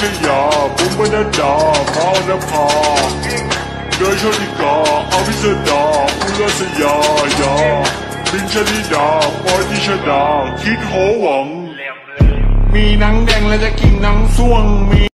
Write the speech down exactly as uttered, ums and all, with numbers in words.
ชยาบุ้มบรรดาพาวนภาเดยชลิกาอภิสดาอุลสยายาบินชลิดาปอยติชดาคิดโหวังมีหนังแดงและจะกินหนังส่วงมี